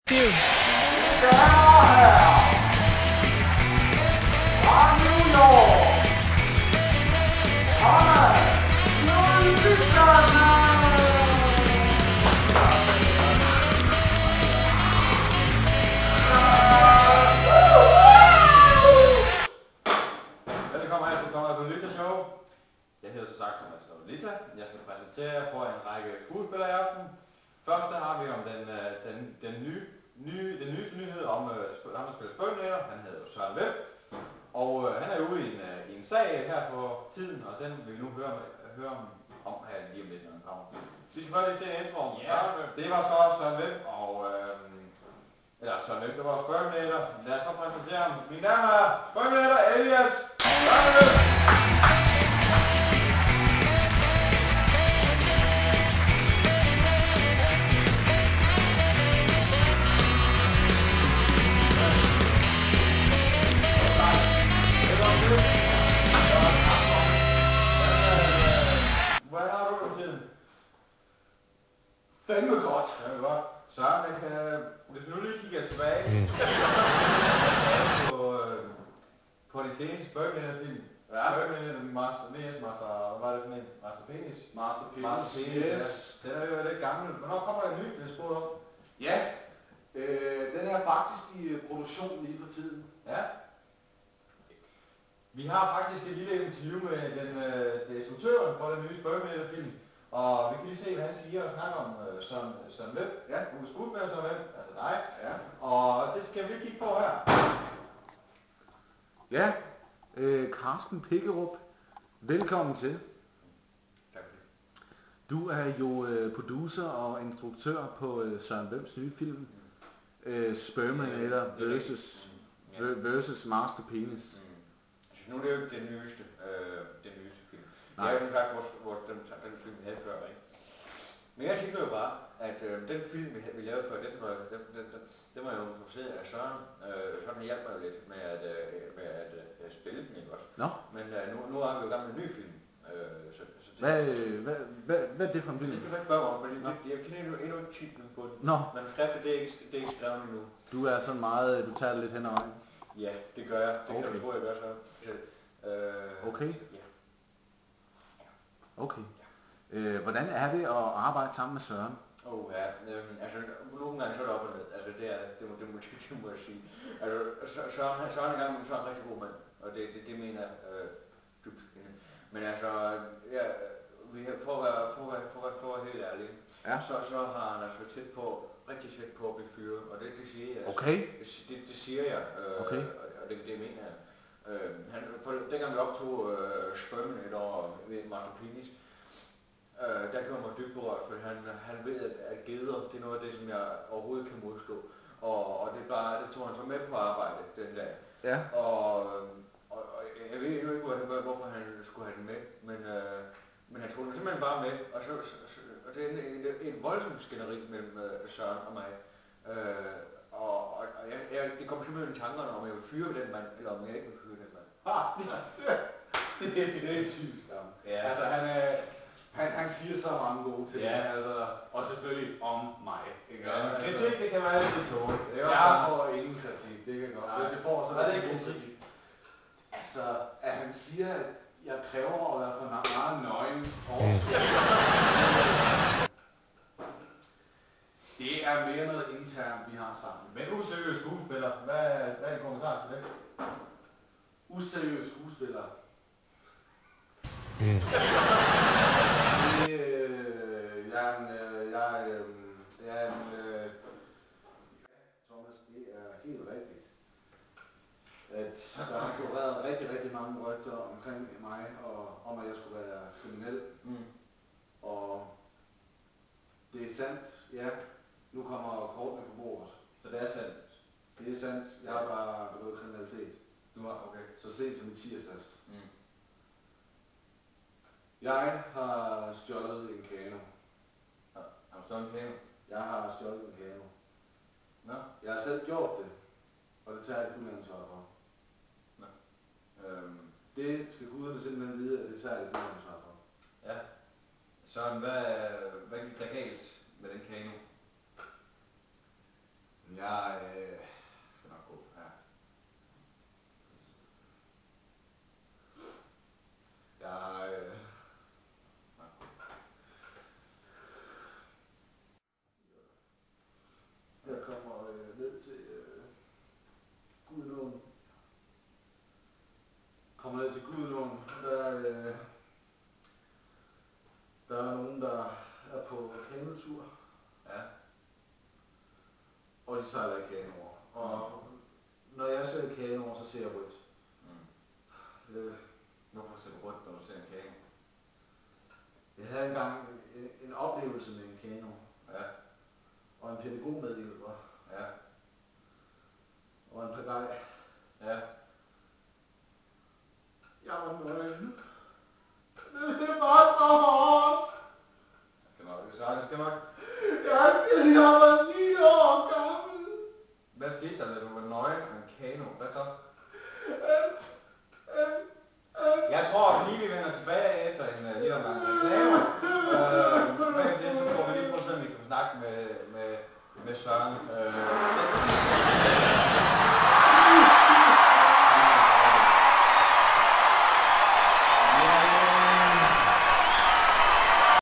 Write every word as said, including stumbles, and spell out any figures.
Velkommen her til Thomas Lolita Show. Jeg hedder så sagt Thomas Lolita. Jeg skal præsentere for en række skuespillere i aften. Først har vi om den, den, den, nye, nye, den nyeste nyhed om uh, ham, der spiller Spøgnager. Han hedder Søren Webb. Og uh, han er ude i en, uh, i en sag her på tiden, og den vil vi nu høre, høre om, om her lige om lidt, når den kommer. Vi skal først lige se en intro om yeah. Søren Webb. Det var så Søren Webb, og uh, eller Søren Webb, der var Spøgnager. Lad os så præsentere ham. Mine damer er Spøgnager alias Søren Webb. Hvordan har du det til? Fandme godt. Fandme godt. Søren, jeg kan, hvis vi nu lige kigger tilbage mm. på, øh, på de seneste Spøgnager-film. Ja. Spøgnager, Master, V S Master, hvad var det for en? Master Penis? Master Penis, Master Penis yes. Ja. Den er jo lidt gammel. Hvornår kommer der en ny, det er spurgt om? Ja, øh, den er faktisk i produktion lige for tiden. Ja. Vi har faktisk et lille interview med den, øh, den instruktøren for den nye Spøgnager-film. Og vi kan lige se, hvad han siger og snakker om øh, Søren, Søren Webb. Ja, du er skuespiller Søren Webb, altså dig. Ja. Og det skal vi lige kigge på her. Ja, øh, Carsten Pikkerup, velkommen til. Tak for det. Du er jo øh, producer og instruktør på øh, Søren Webbs nye film, mm. øh, Spøgnager versus, mm. ja. versus Master Penis. Mm. Nu er det jo ikke den nyeste, øh, den nyeste film. Nej. Det er jo som sagt vores, vores, den, den film, vi havde før, ikke? Men jeg tænker jo bare, at øh, den film, vi, vi lavede før, den var, den, den, den, den var jo produceret af Søren. Øh, Søren hjalp mig jo lidt med at, øh, med at øh, spille den, ikke også? Nå. Men øh, nu, nu er vi jo i gang med en ny film. Øh, så, så det, hvad, hvad, hvad, hvad er det for en film? Det skal du ikke spørge om, fordi det, jeg kender endnu, endnu ikke titlen på den. Nå. Manuskriptet, det er ikke, det er ikke skrevet endnu. Du er sådan meget, du tager det lidt hen ad vejen. Ja, det gør jeg. Det okay. Kan du tro, jeg gør så. Øh, okay. Ja. Okay. Øh, hvordan er det at arbejde sammen med Søren? Åh oh, ja, øhm, altså nogle gange så er det op og ned, altså det er, det må, det må, det må jeg sige. Altså Søren, Søren er en gang med Søren er en rigtig god mand, og det, det, det mener jeg øh, dybt. Men altså, ja, vi har, for at være, for at være, for at være, for at være helt ærlig, ja. så, så har han altså tæt på, rigtig tæt på at blive fyret, og det, det siger jeg. Okay. Altså, det, det siger jeg, øh, okay. og det, det mener jeg. Øh, han, for dengang vi optog øh, Spøgnager ved Master Penis, øh, der gjorde mig dybt berørt, for han, han ved, at, at geder, det er noget af det, som jeg overhovedet kan modstå. Og, og det, bare, det tog han så med på arbejde den dag. Ja. Og, og, og jeg ved jo ikke, hvorfor han skulle have den med, men, øh, men han tog den simpelthen bare med. Og, så, så, og det er en, en, en voldsom skænderi mellem øh, Søren og mig. Øh, og og jeg, jeg, det kom simpelthen i tankerne, om jeg vil fyre den mand, eller om jeg ikke vil fyre den mand. Ah, det, det, det er typisk ham. Ja. Altså han, øh, han, han siger så mange gode ting, ja. Altså, og selvfølgelig om mig. Ikke? Ja, kritik, det kan man altid tåle. Jeg får ingen kritik, det kan godt. Hvis jeg får, så er det ikke kritik. Altså, at han siger, at jeg kræver at være for meget nøgen. Det er mere noget internt, vi har sammen. Men useriøs skuespiller, hvad, hvad er din kommentar til det? Useriøs skuespiller. Mm. det, øh, jeg er en, øh, jeg, øh, jeg er en, øh, Thomas, det er helt rigtigt, at der har floreret rigtig, rigtig mange rygter omkring mig, og om at jeg skulle være kriminel. Mm. Og det er sandt, ja. Nu kommer kortene på bordet. Så det er sandt? Det er sandt. Jeg har bare begået kriminalitet. Du har, okay. Så sent som i tirsdags. Mm. Jeg har stjålet en kano. Ja, har du stjålet en kano? Jeg har stjålet en kano. Nå? Jeg har selv gjort det, og det tager jeg fuldt ansvar for. Nå. Øhm. Det skal guderne simpelthen vide, at det tager jeg fuldt ansvar for. Ja. Søren, hvad, hvad gik der galt med den kano? jeg øh, skal nok gå. Ja. Jeg øh, Jeg kommer øh, ned til øh, Gudenåen. Kommer ned til Gudenåen. Der, øh, der er nogen, der er på kanotur. Ja. Og de sejler i kanoer. Og når jeg ser kanoer, så ser jeg rødt. Mm. Øh, Hvorfor ser du rødt, når du ser en kano? jeg havde engang en, en oplevelse med en kano. Ja. Og en pædagogmedhjælper. Ja. Og en pagaj. Ja. Jeg var nøgen. Det var så hårdt. Jeg skal nok, så jeg skal nok. Jeg, jeg var ni år gammel. Hvad skete der, da du var nøgen med en kano? Hvad så? Øh, øh, øh. Jeg tror lige vi vender tilbage efter en uh, lille omgang reklame. Øh, men det så tror vi lige på, at vi kan snakke med, med, med Søren. Øh,